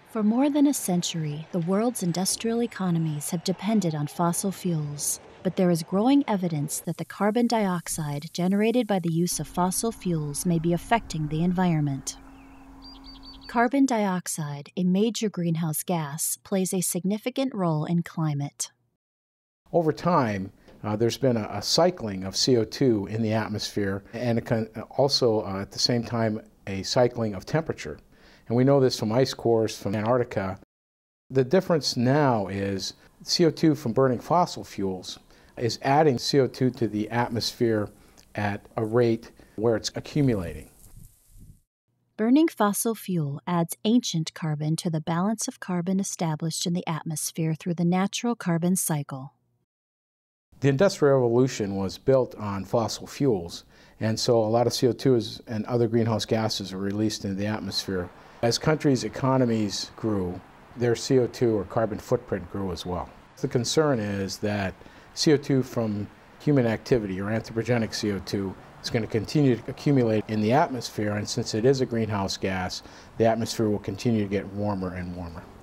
For more than a century, the world's industrial economies have depended on fossil fuels, but there is growing evidence that the carbon dioxide generated by the use of fossil fuels may be affecting the environment. Carbon dioxide, a major greenhouse gas, plays a significant role in climate. Over time, there's been a cycling of CO2 in the atmosphere, and also at the same time a cycling of temperature. And we know this from ice cores from Antarctica. The difference now is CO2 from burning fossil fuels is adding CO2 to the atmosphere at a rate where it's accumulating. Burning fossil fuel adds ancient carbon to the balance of carbon established in the atmosphere through the natural carbon cycle. The Industrial Revolution was built on fossil fuels, and so a lot of CO2 and other greenhouse gases are released into the atmosphere. As countries' economies grew, their CO2 or carbon footprint grew as well. The concern is that CO2 from human activity or anthropogenic CO2 is going to continue to accumulate in the atmosphere, and since it is a greenhouse gas, the atmosphere will continue to get warmer and warmer.